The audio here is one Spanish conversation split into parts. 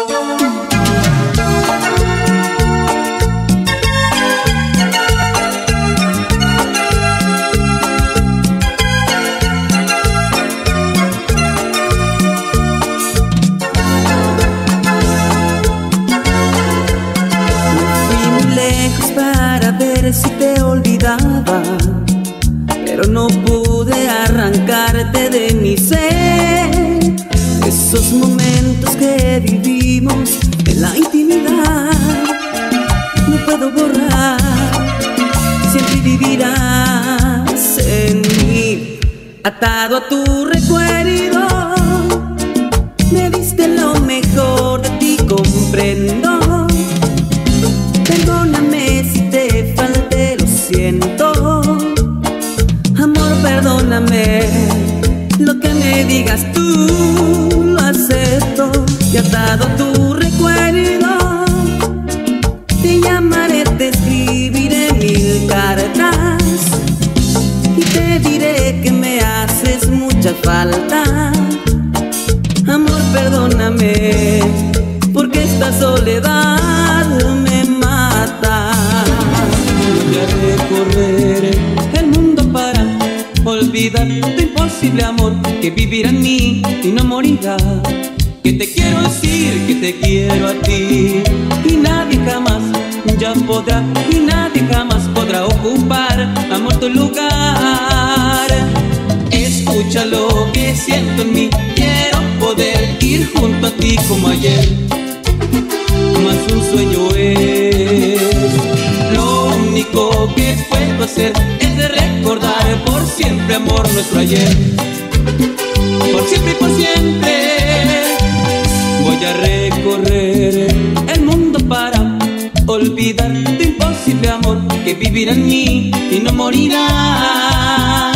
Si te olvidaba, pero no pude arrancarte de mi ser. Esos momentos que vivimos en la intimidad no puedo borrar, siempre vivirás en mí, atado a tu recuerdo. Me diste lo mejor de ti, comprendo. Perdóname si te falté, lo siento. Amor, perdóname, lo que me digas tú lo acepto. Y atado a tu recuerdo, te llamaré, te escribiré 1000 cartas y te diré que me haces mucha falta. Amor, perdóname, porque esta soledad me mata. Voy a recorrer el mundo para olvidar tu imposible amor que vivirá en mí y no morirá. Que te quiero decir que te quiero a ti, y nadie jamás ya podrá, y nadie jamás podrá ocupar, amor, tu lugar. Escucha lo que siento en mí, quiero poder ir junto a ti como ayer, más un sueño es. Lo único que puedo hacer es de recordar por siempre, amor, nuestro ayer. Por siempre y por siempre voy a recorrer el mundo para olvidar tu imposible amor que vivirá en mí y no morirá.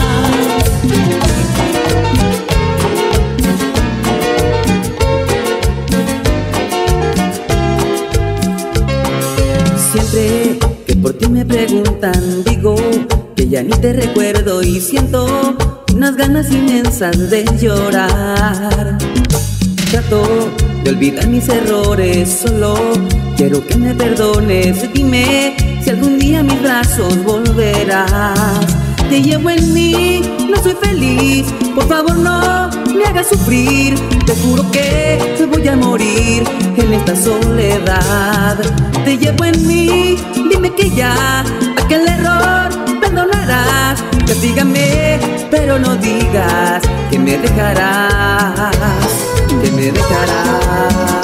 Siempre que por ti me preguntan, digo que ya ni te recuerdo y siento unas ganas inmensas de llorar. Trato de olvidar mis errores, solo quiero que me perdones. Dime si algún día a mis brazos volverás. Te llevo en mí, no soy feliz, por favor no me hagas sufrir. Te juro que te voy a morir en esta soledad. Te llevo en mí, dime que ya aquel error perdonarás. Castígame, pero no digas que me dejarás, que me dejarás.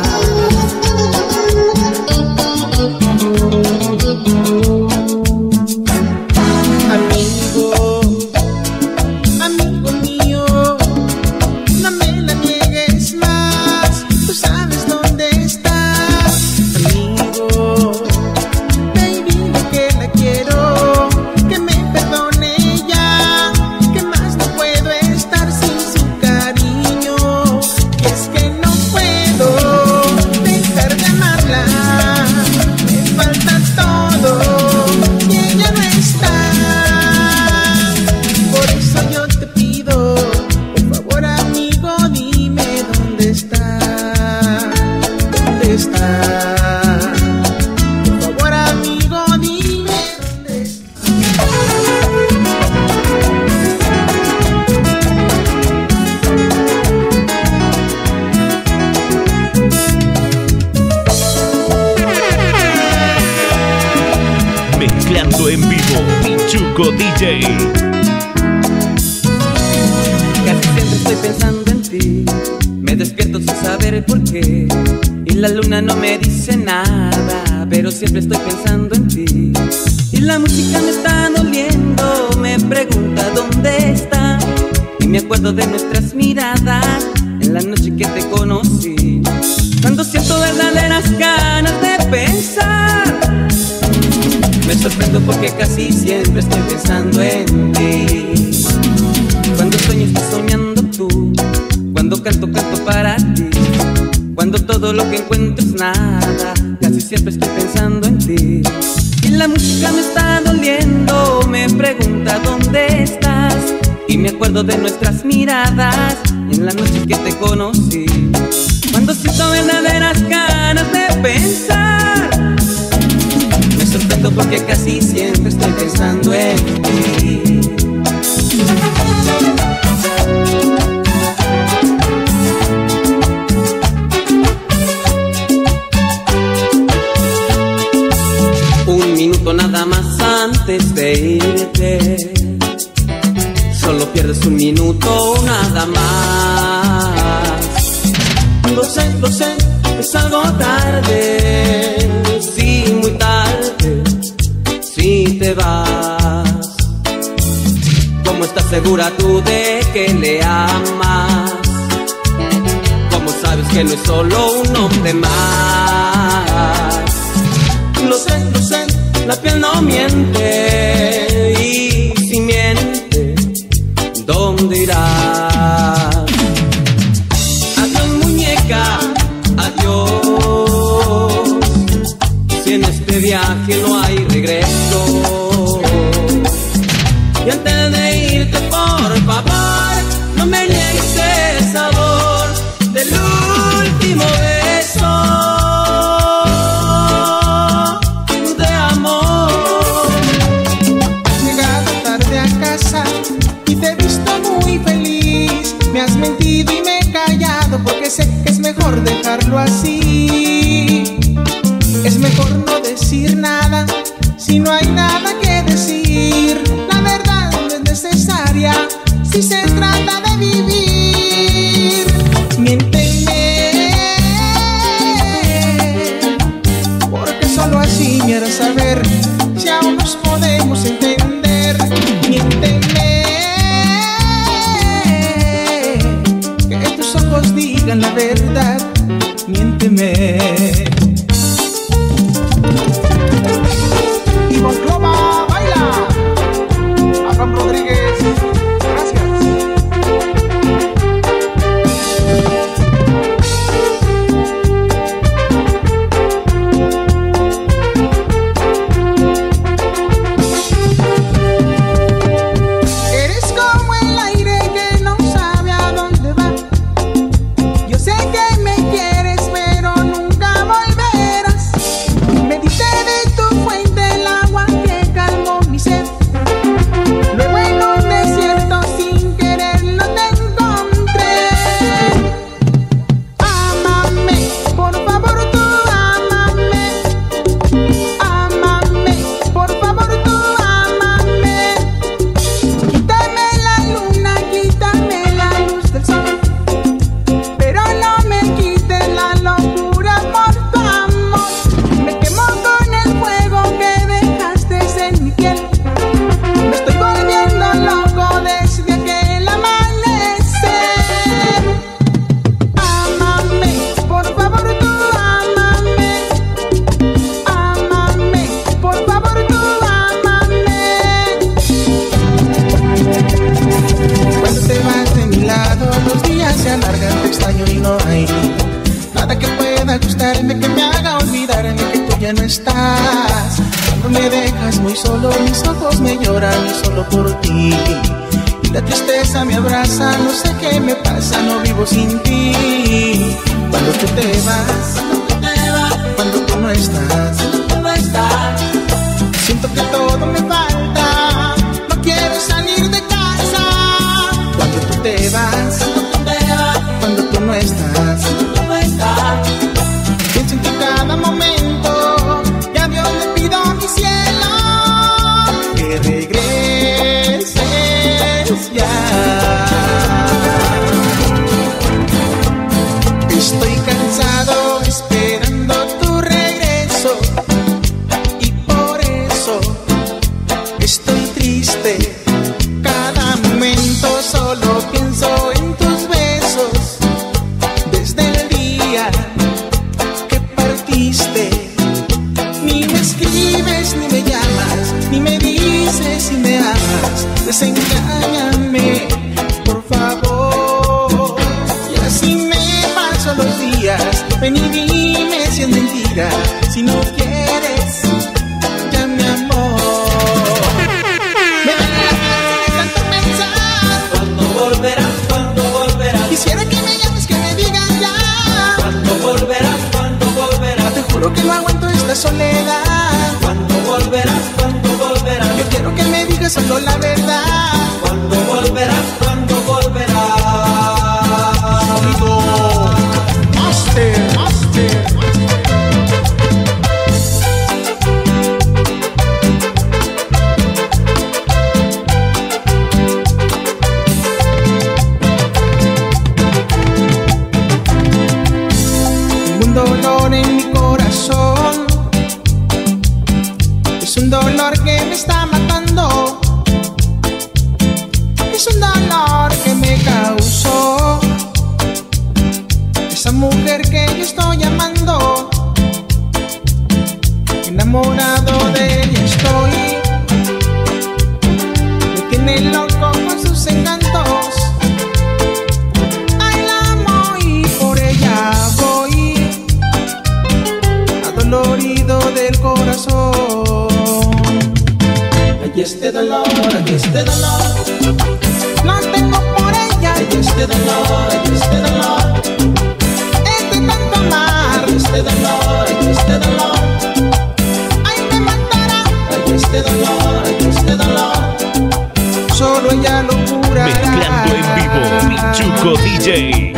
En vivo, Michuco DJ. Casi siempre estoy pensando en ti, me despierto sin saber por qué, y la luna no me dice nada, pero siempre estoy pensando en ti. Y la música me está doliendo, me pregunta dónde está, y me acuerdo de nuestras miradas en la noche que te conocí. Cuando siento verdaderas ganas de pensar, me sorprendo porque casi siempre estoy pensando en ti. Cuando sueño estoy soñando tú, cuando canto canto para ti, cuando todo lo que encuentro es nada, casi siempre estoy pensando en ti. Y la música me está doliendo, me pregunta dónde estás, y me acuerdo de nuestras miradas en la noche que te conocí. Cuando siento verdaderas antes de irte. Solo pierdes un minuto, nada más. Lo sé, es algo tarde. Sí, muy tarde, si te vas. ¿Cómo estás segura tú de que le amas? ¿Cómo sabes que no es solo un hombre más? Lo sé, la piel no miente. Y si miente, ¿dónde irás? Adiós, muñeca, adiós. Si en este viaje no hay regreso. Y antes de irte, por favor, no me niegues el sabor del último beso de amor. Has llegado tarde a casa y te he visto muy feliz. Me has mentido y me he callado porque sé que es mejor dejarlo así. Es mejor no decir nada si no hay nada que decir. La verdad no es necesaria si se trata de vivir. Miénteme, porque solo así me harás saber si aún nos podemos entender. Miénteme, que tus ojos digan la verdad. Miénteme. Monclova, baila. Abraham Rodríguez, gracias. Eres como el aire que no sabe a dónde va. Yo sé que me quieres, pero nunca volverás. Me diste de tu fuente el agua que calmó mi sed. Luego en un desierto sin quererlo te encontré. Ámame, por favor tú ámame. Ámame, por favor tú ámame. Quítame la luna, quítame la luz del sol, pero no me quites la locura por tu amor. Me quemo con el fuego que dejaste en mi piel. Me estoy volviendo loco desde aquel amanecer. Ámame, por favor tú ámame. Ámame, por favor tú ámame. Cuando te vas de mi lado, los días se alargan, te extraño y no hay nada que pueda gustarme, que me haga olvidarme que tú ya no estás. Cuando me dejas muy solo, mis ojos me lloran y solo por ti. Y la tristeza me abraza, no sé qué me pasa, no vivo sin ti. Cuando tú te vas, cuando tú no estás, siento que todo me falta, no quiero salir de casa. Cuando tú te vas, cuando tú no estás, pienso en ti cada momento, y a Dios le pido a mi cielo que regreses ya. Estoy cansado esperando tu regreso y por eso estoy triste. Cada momento solo pienso en tus besos. Desde el día que partiste, ni me escribes, ni me llamas, ni me dices si me amas. Desengáñame, por favor. Y así me paso los días. Ven y dime si es mentira, si no quieres ya mi amor. Me duele la cabeza de tanto pensar. ¿Cuándo volverás? ¿Cuándo volverás? Quisiera que me llames, que me digas ya. ¿Cuándo volverás? ¿Cuándo volverás? Te juro que no aguanto esta soledad. ¿Cuándo volverás? ¿Cuándo volverás? Yo quiero que me digas solo la verdad. ¿Cuándo volverás? ¿Cuándo volverás? Master, master, master. un dolor en mi corazón. Es un dolor que me está matando. Es un dolor que me causó esa mujer que yo estoy amando. Enamorado de ella estoy. Me tiene loco con sus encantos. Ay, la amo y por ella voy, adolorido del corazón. Ay, este dolor, ay, este dolor, Lo tengo por ella. ay, este dolor, ay, este dolor, Es de tanto amar. ay, este dolor, ay, este dolor, Ay, me matará. ay, este dolor, ay, este dolor. Solo ella lo curará. Mezclando en vivo, Michuco DJ.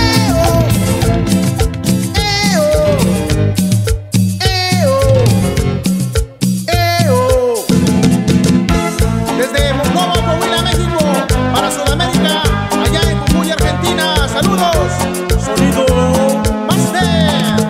Desde Mocoa, Coahuila, México, para Sudamérica, allá en Jujuy, Argentina. Saludos. Sonido Master.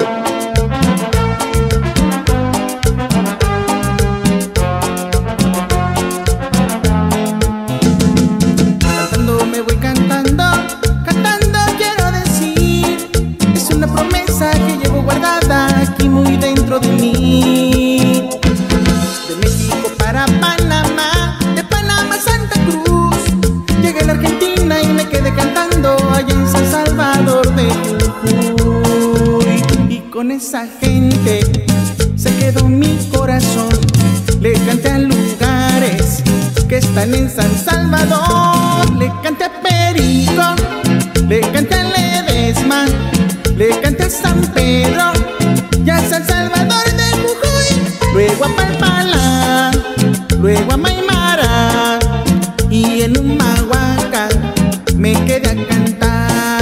Cantando me voy cantando, cantando quiero decir. Es una promesa que llevo guardada aquí muy dentro de mí. De México para Panamá, de Panamá a Santa Cruz. Llegué a la Argentina y me quedé cantando allá en San Salvador de Jujuy. Y con esa gente se quedó mi corazón. Le canté a lugares que están en San Salvador. Le canté a Perico, le canté a Ledesma, le canté a San Pedro y a San Salvador de Jujuy. Luego a Palpala, luego a Maimara y en Humahuaca me quedé a cantar.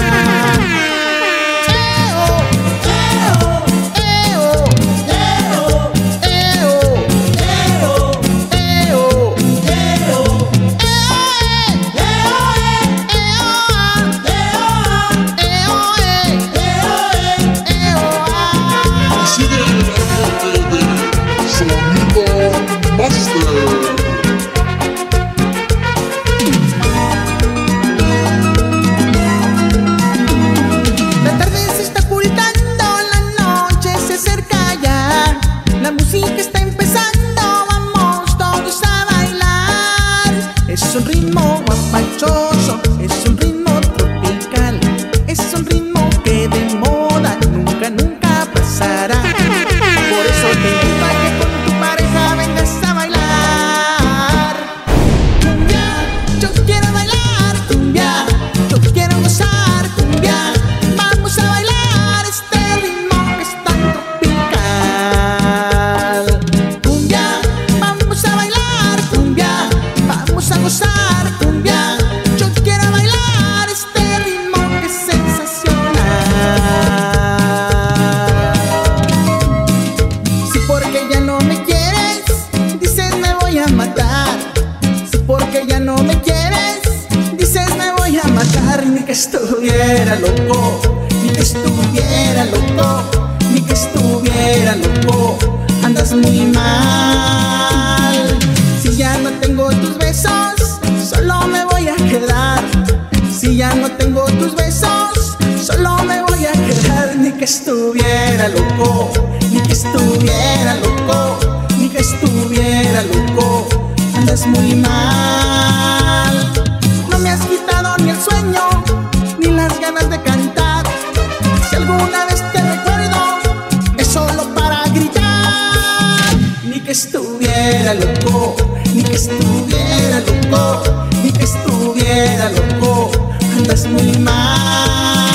La tarde se está ocultando, la noche se acerca ya. La música está empezando, vamos todos a bailar. Es un ritmo guapachoso, es un ritmo tropical, es un ritmo que de moda nunca, nunca pasará. Por eso te invito a que con tu pareja vengas a bailar. Cumbia, yo quiero bailar cumbia, yo quiero gozar cumbia. Vamos a bailar este ritmo que es tan tropical. Cumbia, vamos a bailar cumbia, vamos a gozar cumbia. Yo quiero bailar este ritmo que es sensacional. Si porque ya no me quieres, dices me voy a matar. Si porque ya no me quieres, dices me voy a matar. Ni que estuviera loco, ni que estuviera loco, ni que estuviera loco. Andas muy mal. Si ya no tengo tus besos, solo me voy a quedar. Si ya no tengo tus besos, solo me voy a quedar. Ni que estuviera loco, ni que estuviera loco, ni que estuviera loco. Andas muy mal. No me has quitado ni el sueño, ni las ganas de cantar. Si alguna vez te recuerdo, es solo para gritar. Ni que estuviera loco, ni que estuviera loco, ni que estuviera loco. Andas muy mal.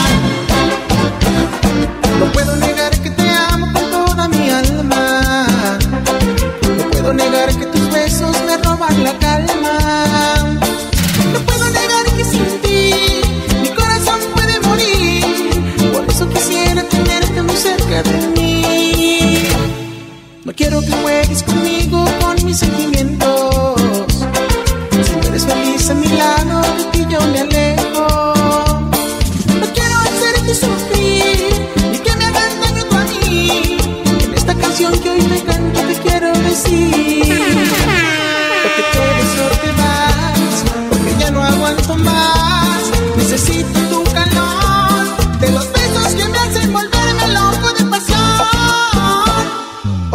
No puedo negar que te amo con toda mi alma. No puedo negar que tus besos me roban la calma. No puedo negar que sin ti mi corazón puede morir. Por eso quisiera tenerte muy cerca de mí. No quiero que juegues conmigo, con mis sentimientos. Si no eres feliz a mi lado, de ti yo me alejo. No quiero hacerte sufrir, ni que me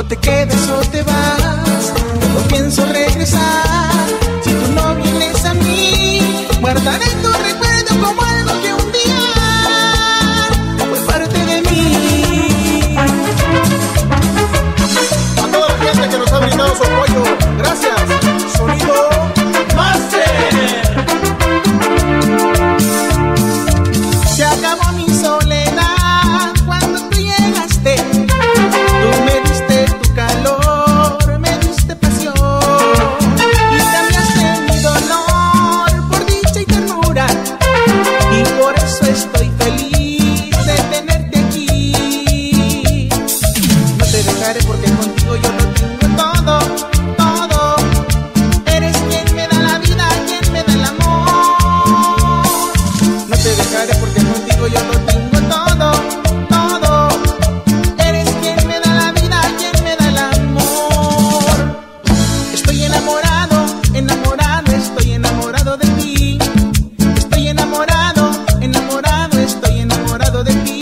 te quedas o te vas, no pienso regresar. Si tú no vienes a mí, guardaré tu recuerdo como algo que un día fue parte de mí. A toda la gente que nos ha brindado su apoyo, gracias. Sonido Master. Se acabó mi soledad cuando tú llegaste. Tú me diste tu calor, me diste pasión y cambiaste mi dolor por dicha y ternura. Y por eso estoy feliz de tenerte aquí. No te dejaré porque contigo yo lo tengo todo, todo. Eres quien me da la vida, quien me da el amor. No te dejaré porque contigo yo lo tengo todo, todo. Eres quien me da la vida, quien me da el amor. Estoy enamorado, enamorado, estoy enamorado de ti. Estoy enamorado, enamorado, estoy enamorado de ti.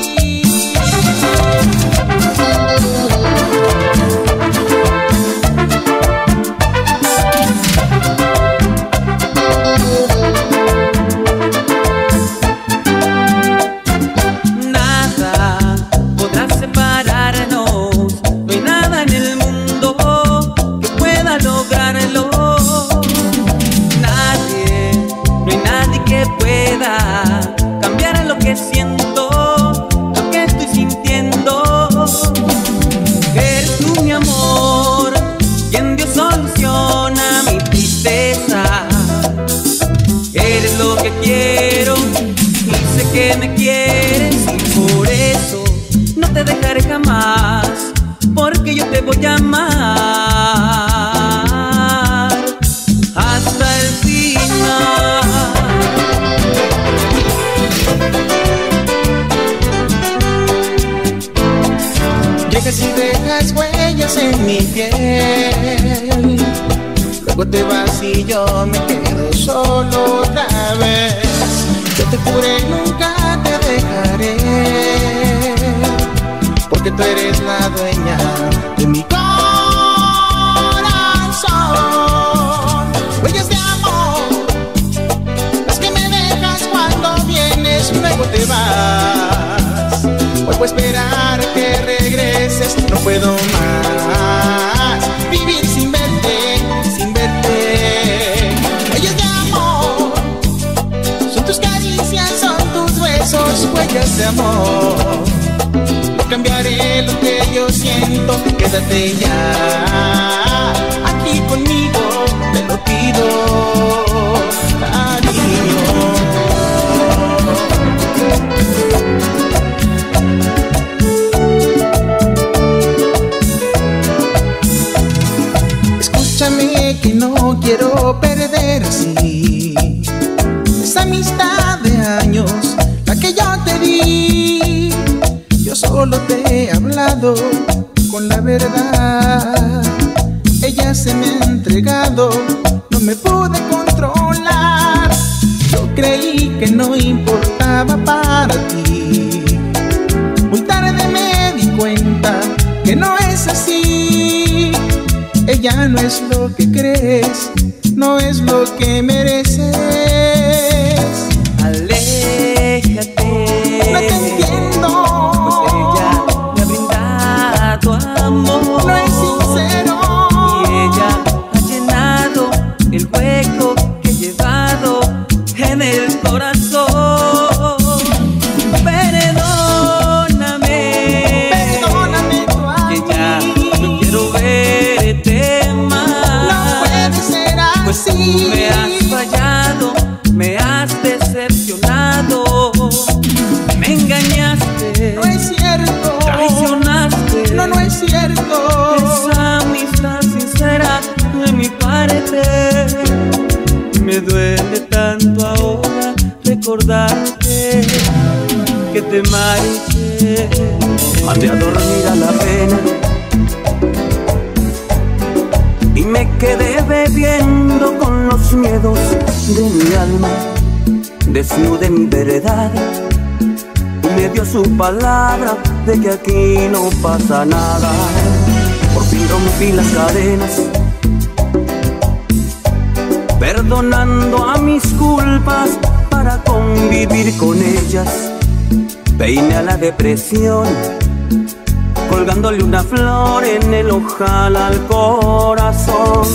Nada podrá separarnos, no hay nada en el mundo que pueda lograrlo. Nadie, no hay nadie que pueda cambiar lo que siento, lo que estoy sintiendo. Eres tú mi amor, quien Dios soluciona mi tristeza. Eres lo que quiero y sé que me quieres y por eso no te dejaré jamás, porque yo te voy a amar hasta el final. Llegas y dejas huellas en mi piel, luego te vas y yo me quedo solo otra vez. Yo te juré nunca te dejaré, porque tú eres la dueña de mi corazón. Huellas de amor, las que me dejas cuando vienes, luego te vas. Vuelvo a esperar que regreses, no puedo más vivir sin verte, sin verte. Huellas de amor, son tus caricias, son tus besos, huellas de amor. No cambiaré lo que yo siento, quédate ya aquí conmigo, te lo pido, cariño. Escúchame que no quiero perder así esa amistad de años, la que yo te di. Yo solo te he hablado con la verdad. Ella se me ha entregado, no me pude controlar. Yo creí que no importaba para ti. Muy tarde me di cuenta que no es así. Ella no es lo que crees, no es lo que mereces. Aléjate, No te entiendo, pues ella me ha brindado amor. no es sincero. Y ella ha llenado el hueco que he llevado en el corazón. Perdóname, Perdóname tú a que ya mí. no quiero verte más. No puede ser Pues tú así. me has fallado, me has decepcionado. Me engañaste, No es cierto. traicionaste. No, no es cierto. Esa amistad sincera de mi parte. Me duele tanto ahora recordarte que te marché. Mandé a dormir a la pena y me quedé bebiendo con los miedos de mi alma. Desnudé mi verdad y me dio su palabra de que aquí no pasa nada. y rompí las cadenas, perdonando a mis culpas para convivir con ellas. Peiné a la depresión, colgándole una flor en el ojal al corazón.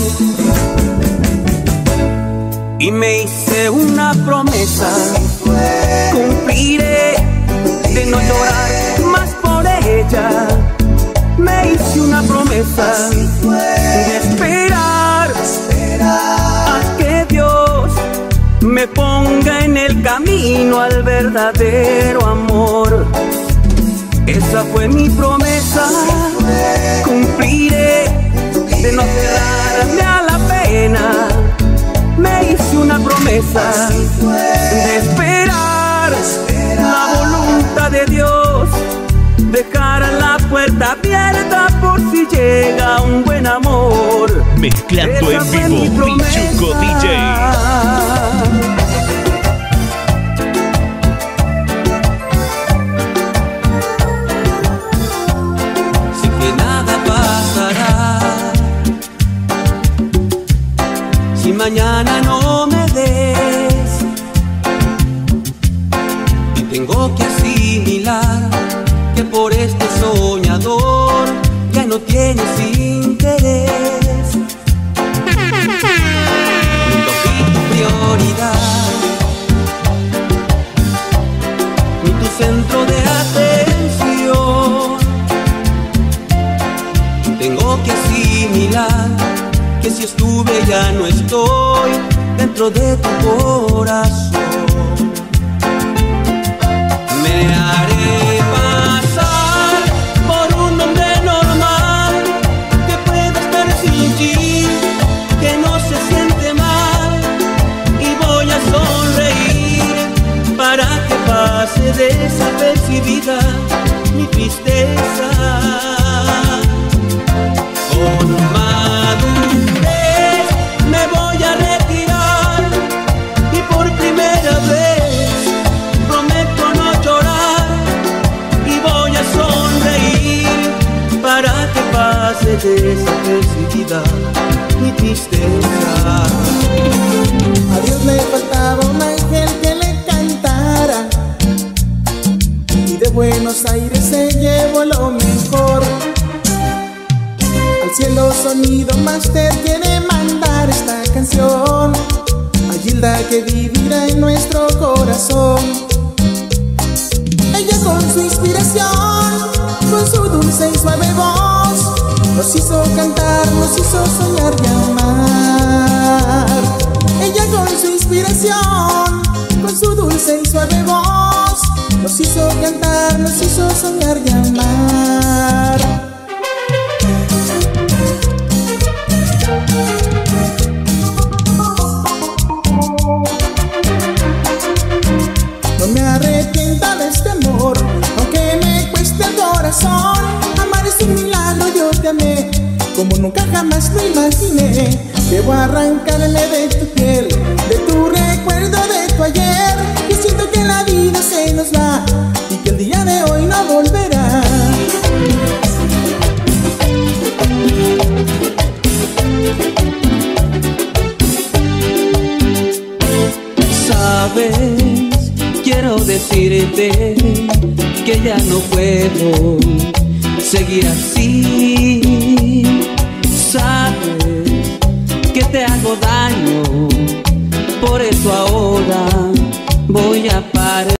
Y me hice una promesa, cumpliré, de no llorar más por ella. Me hice una promesa de esperar a que Dios me ponga en el camino al verdadero amor. Esa fue mi promesa, cumpliré, de no cerrarme a la pena. Me hice una promesa de esperar la voluntad de Dios, dejar la puerta abierta por si llega un buen amor. Mezclando en vivo, Pichuco DJ. Si mañana no me des, y tengo que asimilar que por este soñador ya no tienes interés. Nunca fui tu prioridad, ni tu centro de atención. Tengo que asimilar que si estuve ya no estoy dentro de tu corazón. Me haré pasar por un hombre normal que pueda estar sin ti, que no se siente mal, y voy a sonreír para que pase desapercibida mi tristeza. Con madurez me voy a retirar y por primera vez prometo no llorar, y voy a sonreír para que pase desapercibida mi tristeza. A Dios le faltaba un ángel que le cantara, y de Buenos Aires se llevó lo mejor. Al cielo Sonido Master quiere mandar esta canción a Gilda, que vivirá en nuestro corazón. Ella con su inspiración, con su dulce y suave voz, nos hizo cantar, nos hizo soñar y amar. Ella con su inspiración, con su dulce y suave voz, nos hizo cantar, nos hizo soñar y amar. No me arrepiento de este amor, aunque me cueste el corazón. Amar es un milagro, yo te amé como nunca jamás lo imaginé. Debo arrancarme de tu piel, de tu recuerdo, de tu ayer. Y siento que la vida se nos va y que el día de hoy no volverá. Sabes, quiero decirte que ya no puedo seguir así. Sabes que te hago daño, por eso ahora voy a parar.